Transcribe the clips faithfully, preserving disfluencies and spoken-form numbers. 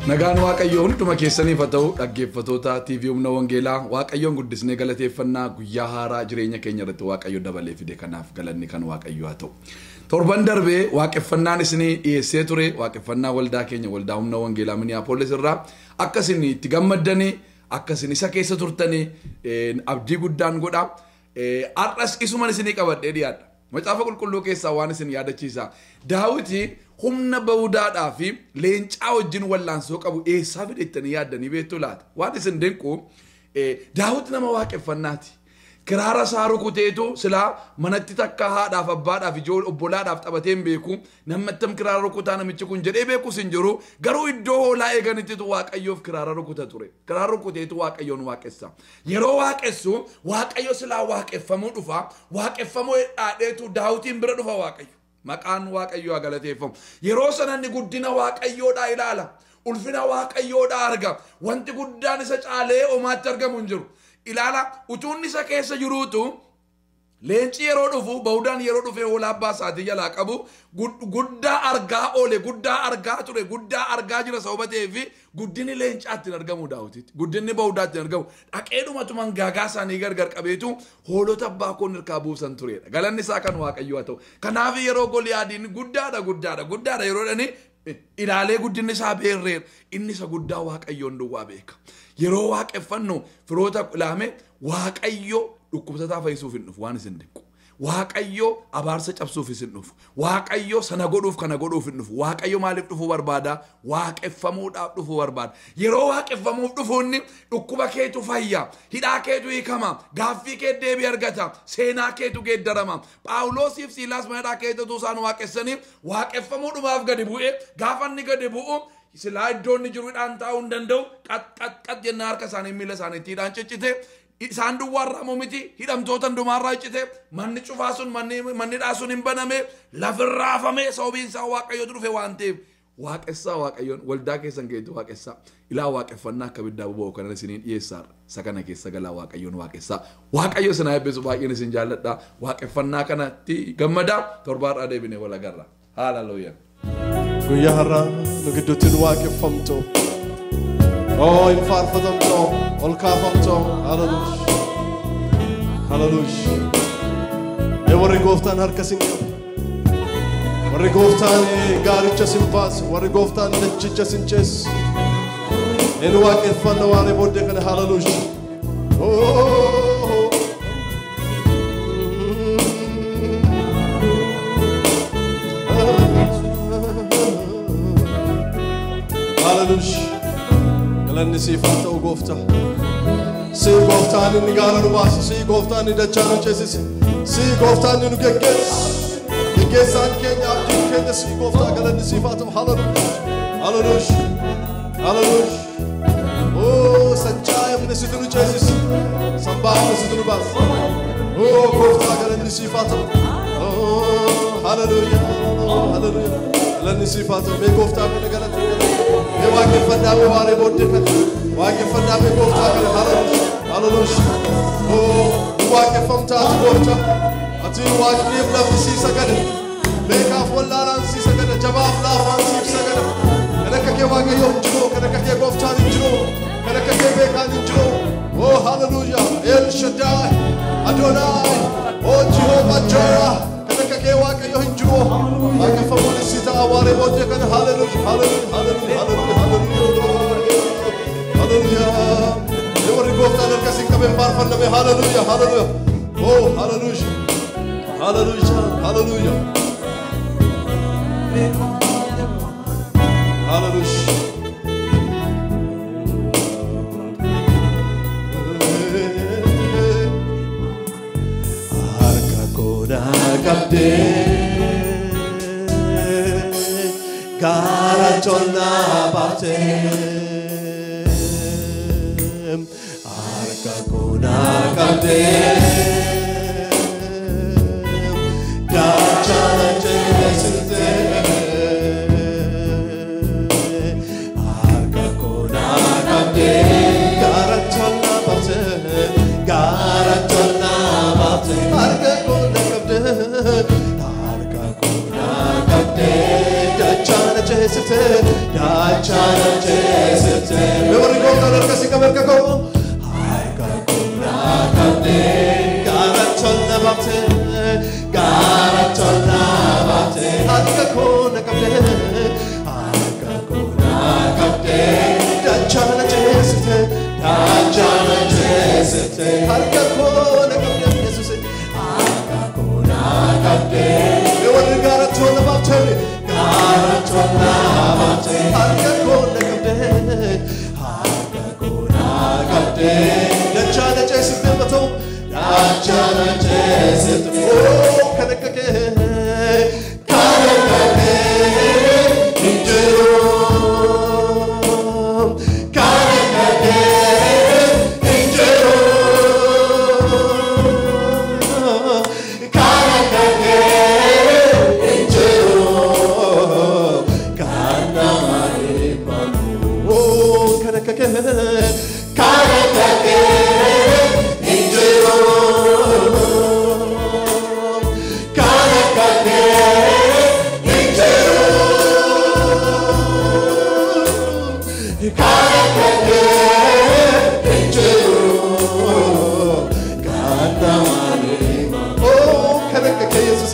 Nagaan waaqayyoon dhuma keessaniif haa ta'u dhaggeeffattoota T V humna wangeelaa waaqayyoon guddisnee galateeffannaa guyyaa haaraa jireenya keenya irratti waaqayyo dabalee fide kanaaf galanni kan waaqayyo haa ta'u. Torban darbee waaqeffannaan isinii dhiyeessee ture waaqeffannaa waldaa keenya waldaa humna wangeelaa Minneapolis irraa akkasin itti gammaddanii akkasin isa keessa turtanii abdii guddaan godha. Har'as isuman isinii qabadhee dhiyaadha. Macaafa qulqulluu keessaa waan isin yaadachiisa. Daawiti humna ba'uudhaadhaa fi leencaa wajjin wallaansoo qabu eessaa fidettanii yaaddanii beektu laata? Waan isin dinqu Daawit nama waaqeffannaati. Kiraara isaa rukuteetu silaa manatti takka haadhaaf abbaadhaaf ijoollee obbolaadhaaf taphateen beeku namattam kiraara rukutaa namichi kun jedhee beeku sin jiru garuu iddoo hoolaa eeganittitu waaqayyoof kiraara rukuta ture. Kiraara rukuteetu waaqayyoon waaqessa. Yeroo waaqessu waaqayyo silaa waaqeffamuu dhufa waaqeffamuu dhaadheetu Daawitiin bira dhufa waaqayyo. Maqaan waaqayyoo galateeffamu. Yeroo sananni guddina waaqayyoodhaa ilaala. Ulfina waaqayyoodhaa arga. Wanti guddaan isa caalee omaatti argamu hin jiru. Ilaala utuun isa keessa jiruutu leenci yeroo dhufu ba'uudhaan yeroo dhufee hoolaa abbaa isaatii jalaa qabu guddaa argaa oole guddaa argaa ture guddaa argaa jira sababa ta'eef guddinni leencaatti argamu Daawititti guddinni ba'uudhaatti argamu dhaqeedhumatumaan gaagaa isaanii gargar qabeetu hoolota abbaa koon hirkaa buusan turedha. Galanni isaa kan waaqayyoo haa ta'u. Kanaaf yeroo Goliyaadiin guddaadha guddaadha guddaadha yeroo dhani ilaalee guddinni isaa beerreera inni isa guddaa waaqayyoon duwwaa beeka. Yeroo waaqeffannu firoota ilaame waaqayyo dhukkubsataa fayyisuuf hin dhufu waan isin dinqu. Waaqayyo abaarsa cabsuuf isin dhufu. Waaqayyo sana godhuuf kana godhuuf hin dhufu. Waaqayyo maaliif dhufuu barbaada? Waaqeffamuudhaaf dhufuu barbaada. Yeroo waaqeffamuuf dhufuunni dhukkuba keetu fayya, hidhaa keetu hiikama, gaaffii kee deebii argata, seenaa keetu geeddarama. Phaawulosiif Siilaas mana keettatu isaan waaqessanii waaqeffamuudhumaaf gadi bu'ee gaafa inni gadi bu'u silaa iddoonni jiruudhaan taa'uu hin danda'u qat qat qat jennaa harka isaanii miila isaaniittiidhaan ciccite isaan duwwaarraa miti hidhamtoota hundumaarraa ciccite manni cufaa sun manni dhaasuun hin baname lafirraa afame sababiin isaa waaqayyootu dhufe waan ta'eef waaqessaa waaqayyoon waldaa keessan keetti waaqessaa ilaa waaqeffannaa akka biddaa boba'u kanan isiniin dhiyeessaarra isa kana keessa galaa waaqayyoon waaqessaa waaqayyo isin eebbisu baay'een isin jaalladha waaqeffannaa kanatti gammadaa torbaarraa deebinee wal agarra. Haaleluyyaa. Guyyaa har'aa nu gidduutti nu waaqeffamtu. Oo hin faarfatamtu ol kaafamtu. Haleluush. Haleluush. Ee warri gooftaan harka sin qabu. Warri gooftaan gaaricha sin baasu. Warri gooftaan dachicha sin ceessu. Ee nu waaqeffanna waan booddee kana haleluush. Haleluush. Galanni siif haa ta'u gooftaa. Si gooftaan inni gaara nu baasu. Si gooftaan inni dachaa nu ceesise. Si gooftaan inni nu geggeessu. Geggeessaan keenya abdiin keenya si gooftaa galanni siif haa ta'u. Haleluush. Haleluush. Haleluush. Oo sancaa'imni situ nu ceesise. Sanbaa'imni situ nu baasu. Oo gooftaa galanni siif haa ta'u. Haleluuyaa. Haleluuyaa. Galanni siif haa ta'u. Mee gooftaa kana galata. Mee waaqeffannaa mee waaree booddee kana. Waaqeffannaa mee gooftaa kana. Haleluush. Haleluush. Oo waaqeffamtaa ati gooftaa. Ati waaqniif lafti sii sagada. Beekaaf wallaalaan sii sagada. Jabaaf laafaan siif sagada. Kan akka kee waaqayyoo hin jiru. Kan akka kee gooftaan hin jiru. Kan akka kee beekaan hin jiru. Oo haleluuyaa. El Shaddai. Adonai. Oo Jehovah Jireh. Kan akka kee waaqayyoo hin jiru. Waaqeffamuun si ta'a waaree booddee kana. Haleluush. Haleluush. Haleluush. Haleluush. Haleluuyaa. Ee warri gooftaan harka sin qabeen faarfanname. Haleluuyaa. Haleluuyaa. Oh haleluush. Haleluuyaa. Haleluuyaa. Haleluush. Harka koona qabdee gaara tolnaa baaftee harka koona qabdee gaachana jeesitee harka koona qabdee gaara tolnaa baaftee gaara tolnaa baaftee harka koona qabdee harka koona qabdee gaachana jeesitee gaachana jeesitee. bate gara tona bate harka kona kabde harka kona kabde dachana jesite dachana jesite harka kona kabde Jesus harka kona kabde e wal gara tona bate gara tona bate harka kona kabde harka kona kabde dachana jesite bato dachana jesite oh kanakake kanakake injero kanakake injero kanakake injero kanamare mamu oh kanakake kanakake injero kanakake injero kanakake injero kanamare mamu oh kanakake Jesus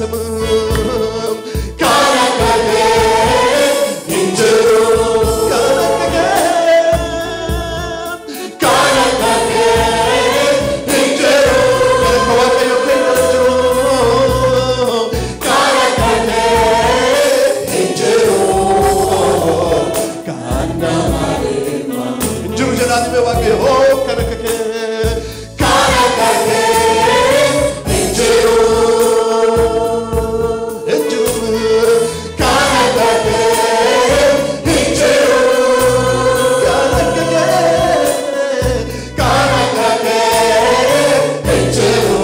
kanakake injero kanakake kanakake injero kanakawake injero kanakake injero kanamare mamu injero janani me wake oh kanakake kanakake injero injero kanakake injero kanakake kanakake injero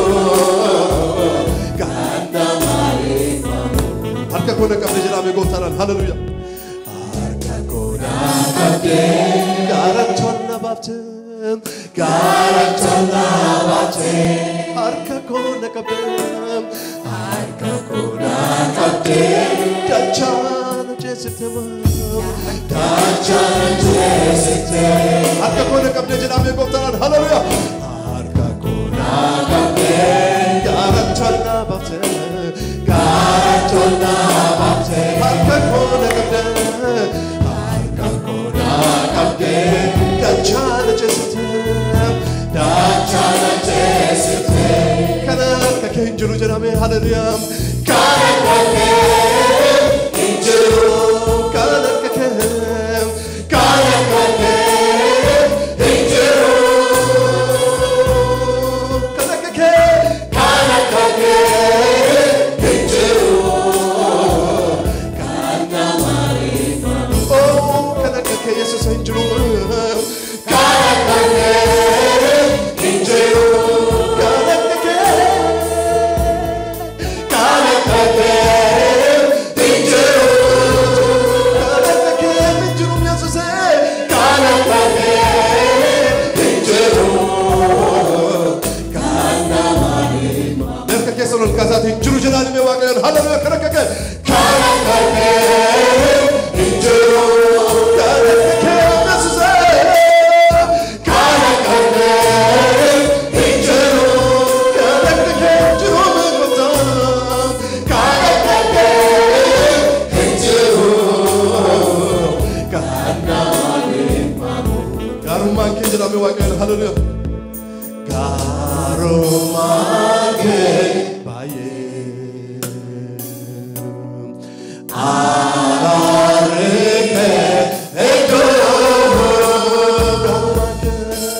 kanamare mamu harka kona kabde janabe gotaran hallelujah harka kona kabde gara tonna bate gara tonna bate harka kona kabde harka kona kabde dachana jesite dachana jesite harka kona kabde janabe gotaran hallelujah harka kona kabde gara tonna bate gara tonna bate harka kona kabde harka kona kabde dachana jesite dachana jesite kanakake injero janabe hallelujah kanakake injero kanakake kanakake injero kanakake kanakake injero kanamare mamu oh kanakake Jesus injero kanakake injero kanakake kanakake injero kanakake injero Jesus kanakake injero kanamare mamu kanakake sono casati injero janani me wake hallelujah kanakake kanakake injero kanakake Jesus kanakake injero kanakake injero me gotan kanakake injero kanamare mamu garumanke janabe wake hallelujah garumanke baye arareke ego garumanke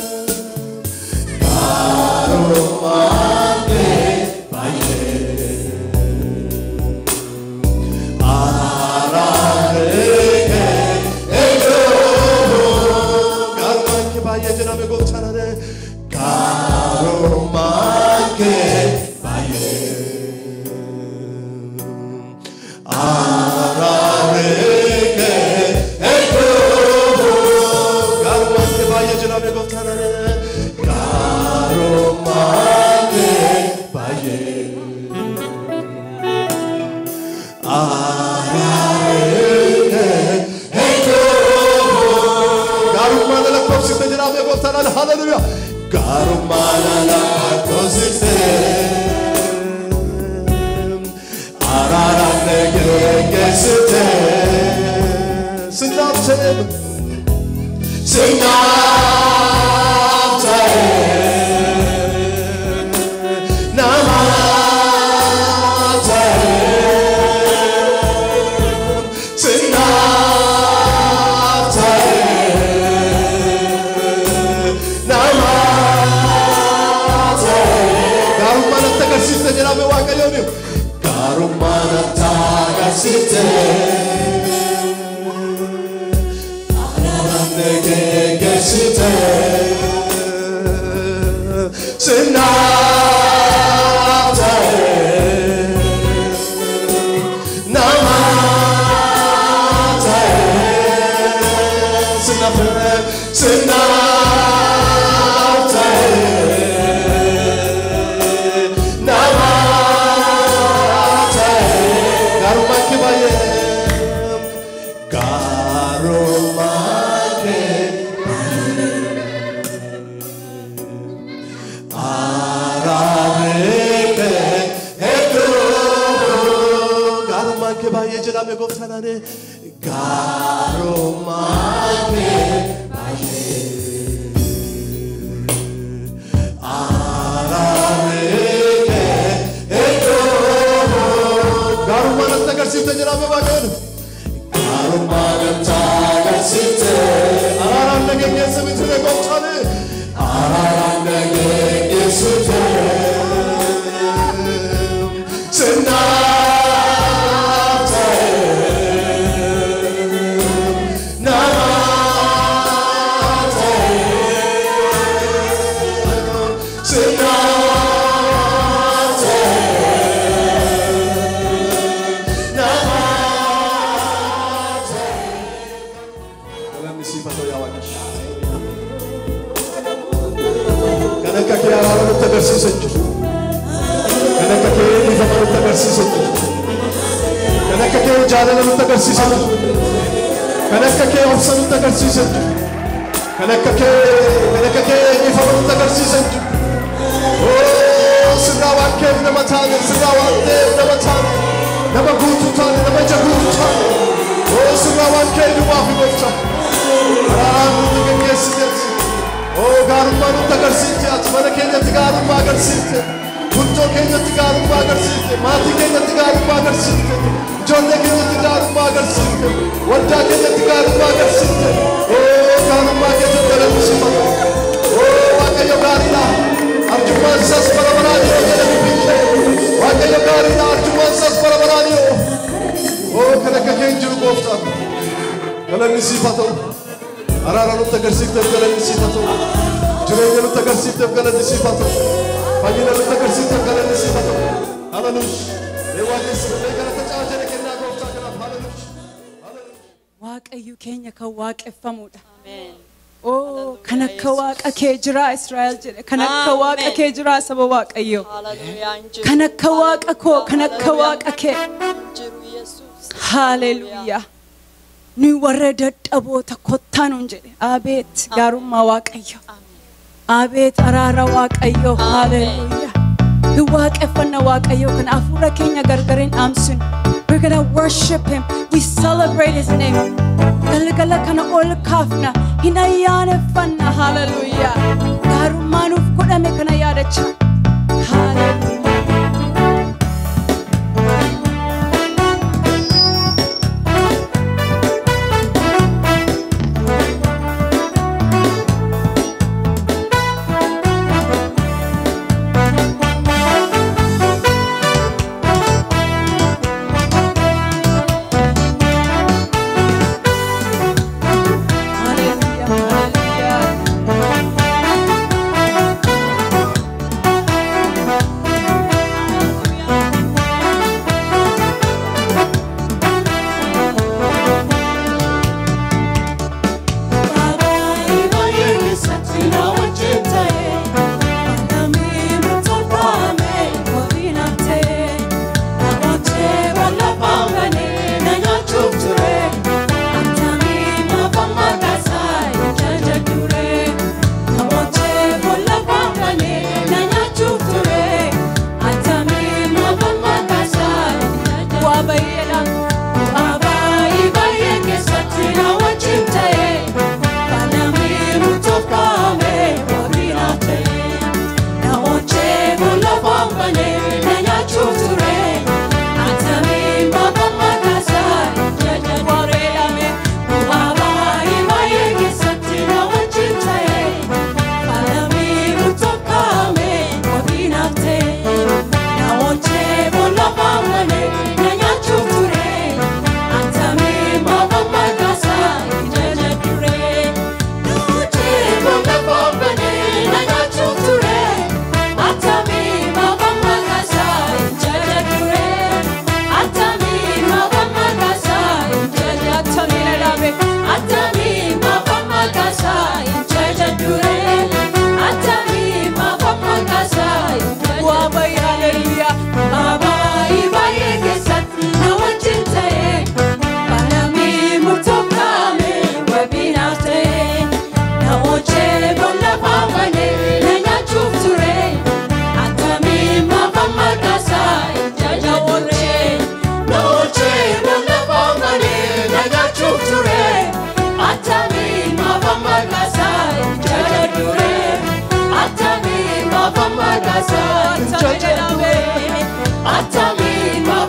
garumanke baye arareke ego garumanke baye janabe gotanare garumanke baye arareke ego garumanke baye janabe gotanare garumanke baye arareke ego garumana la kopsite janabe gotanare hallelujah garumana la kopsite Kejira Israel jire kanakka waaqa kejira saba waaqayyo kanakka waaqa ko kanakka waaqa ke hallelujah ni warra dadhaboota kottaan jire abeet gaarummaa waaqayyo abeet araara waaqayyo hallelujah hi waaqeffanna waaqayyo kan afuura keenya gargarin amsun we're going to worship him we celebrate his name galgala kana ol kaafna hinayyaane fanna hallelujah gaarummaanuf godhame kana yaadacha hallelujah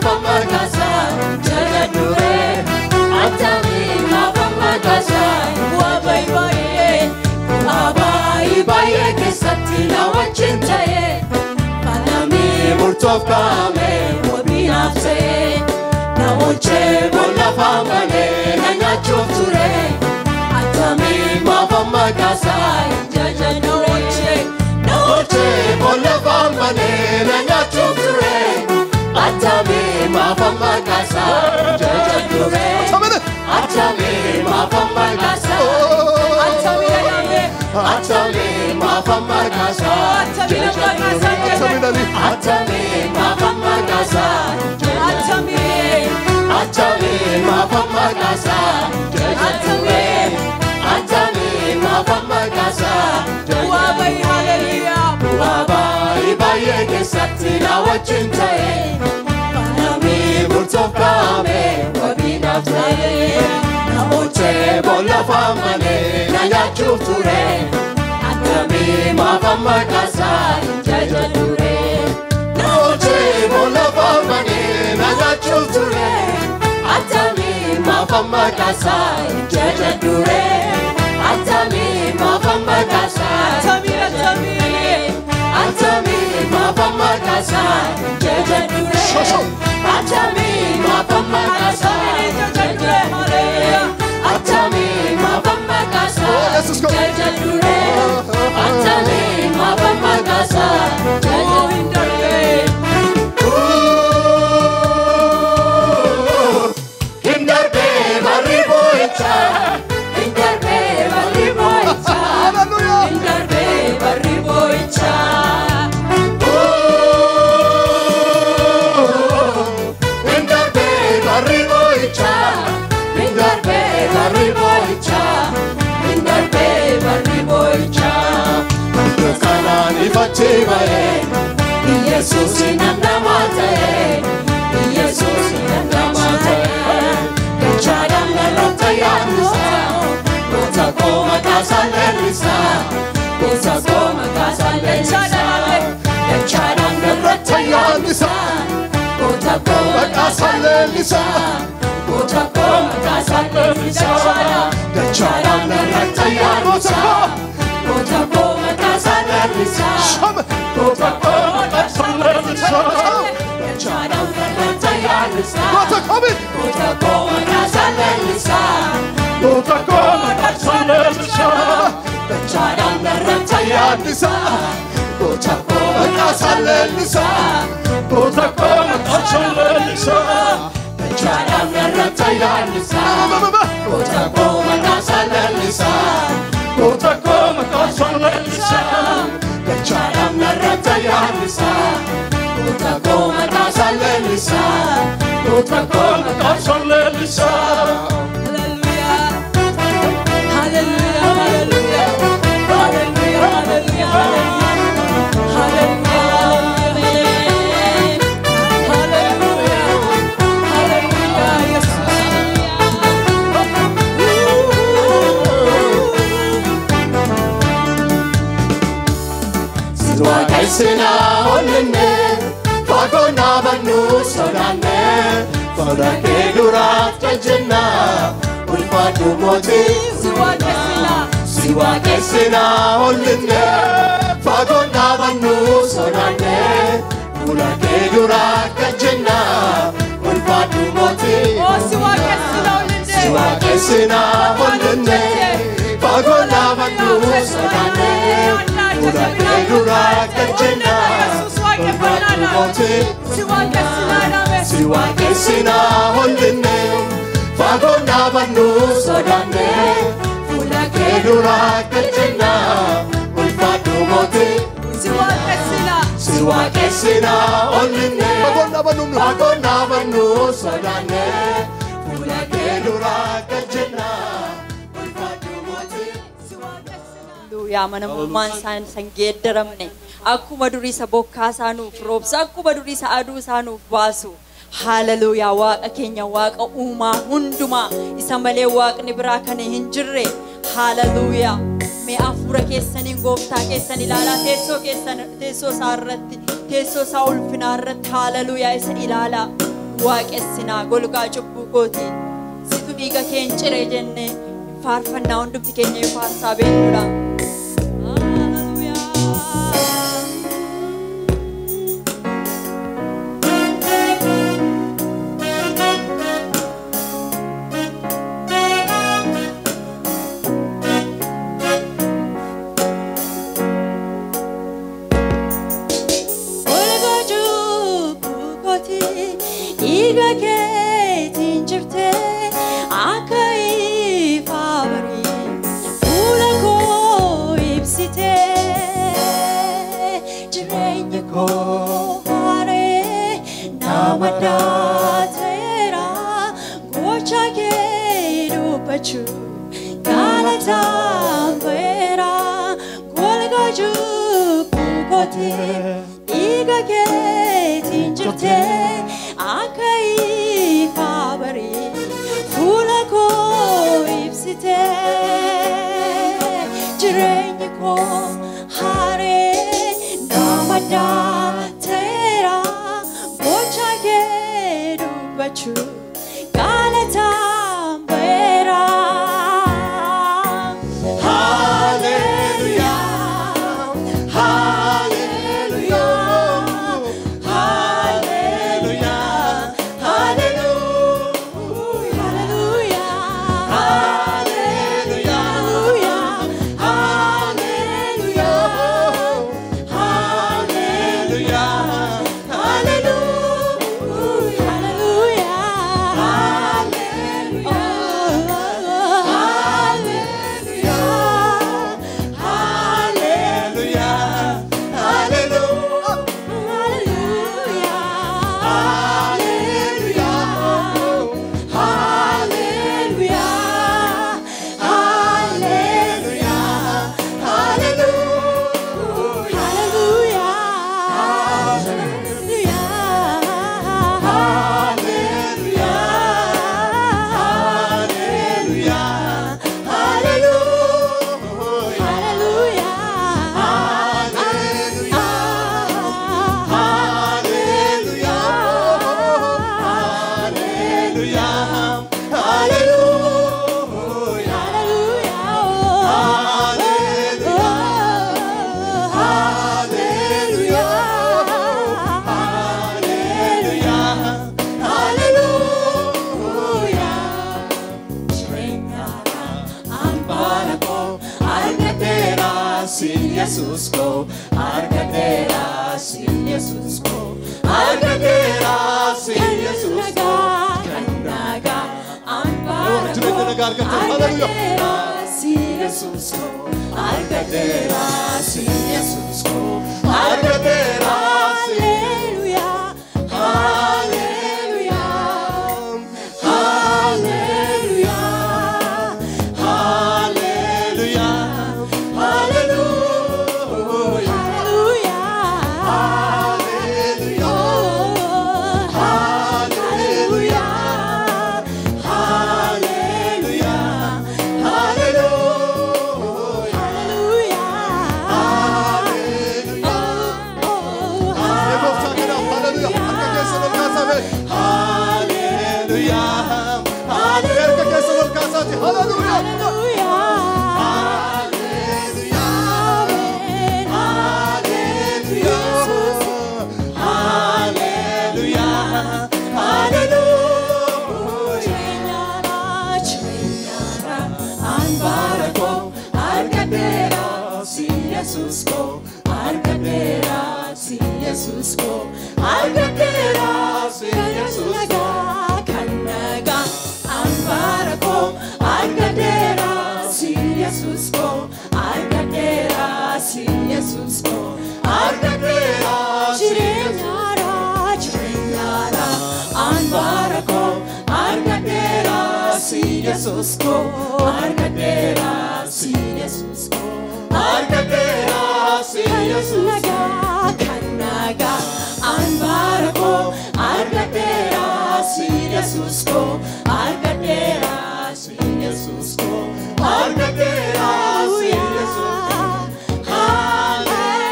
mafama kasa jaja dure atami mafama kasa wabai bai abai bai kesati na wachintaye anami murtof kame wabinafse na oche bola famane na nyachofture atami mafama kasa jaja dure na oche bola famane na nyachofture atami mafama kasa jaja dure atami mafama kasa atami atami mafama kasa jaja dure atami mafama kasa atami atami mafama kasa jaja dure atami mafama kasa wabai hallelujah wabai baye kesati na wachintaye anami murtokame wabinaftaye na oche bola famane na nyachufture atami mafama kasa jaja dure na oche bola famane na nyachufture atami mafama kasa jaja dure atami mafama kasa atami atami atami mafama kasa jaja dure atami mafama kasa jaja dure atami mafama kasa jaja dure atami mafama kasa jaja dure Indarbe mariboicha Indarbe mariboicha Indarbe mariboicha Indarbe mariboicha Indarbe mariboicha Indarbe mariboicha Kanani fachibaye Jesus inamnamataye Jesus inamnamataye Chadam na rotayarisa Kota koma kasalelisa Kota koma kasalelisa Chadam na rotayarisa Kota koma kasalelisa Kota koma kasalelisa Chadam na rotayarisa Kota koma kasalelisa Kota koma kasalelisa Chadam na rotayarisa Kota koma kasalelisa Kota koma kasalelisa Chadam na rotayarisa Kota koma kasalelisa Kota koma kasalelisa Chadam na rotayarisa Kota koma kasalelisa Kota koma kasalelisa Chadam na rotayarisa Kota koma kasalelisa Kota koma kasalelisa Hallelujah, hallelujah, hallelujah, hallelujah, hallelujah, hallelujah, hallelujah, yes. Sidwa kaisina onne Fagona banu sodane Fadake durat kajna Ulfatu moti Siwa kesina, Siwa kesina onne Fagona banu sodane Ulake durat kajna Ulfatu moti oh siwa kesina ulinde, Siwa kesina onne Fagona banu sodane Ulake durat kajna Ulfatu moti siwa kesina name, Siwa kesina onne Fagona banu sodane Ulake durat kajna Ulfatu moti siwa kesina, Siwa kesina onne Fagona banu sodane Ulake durat kajna Ulfatu moti siwa kesina. Hallelujah, manamummaan isaan san geeddaramne akkuma durii isa bokkaa isaanuuf roobsa akkuma durii isa aduu isaanuuf baasu Hallelujah, waaqa keenya waaqa uumaa hundumaa isa malee waaqni biraa kan hin jirre Hallelujah. Mee afuura keessaniin gooftaa keessan ilaalaa teessoo keessan teessoo isaa irratti teessoo isaa ulfinaa irratti Hallelujah isa ilaalaa waaqessinaa golgaa cubbuu kooti situ dhiiga keen ciree jenne faarfannaa hundumti keenya faarsaa beeknudha.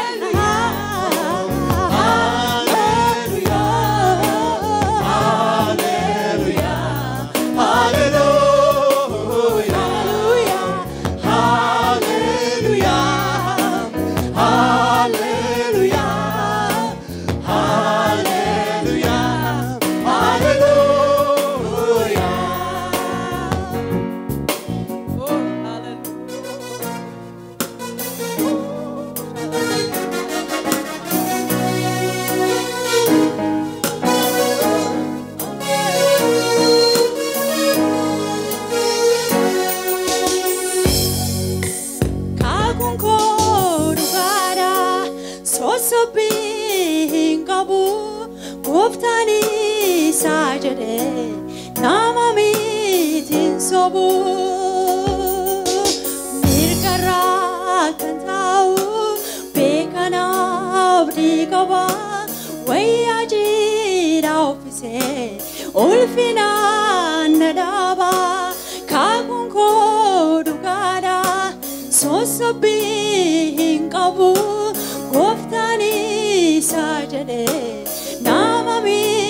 Hallelujah. sobu mirkara kantau bekana brigaba waya jira ofise ulfina nadaba kagun ko dugada sosabi hinkabu goftani sajade namami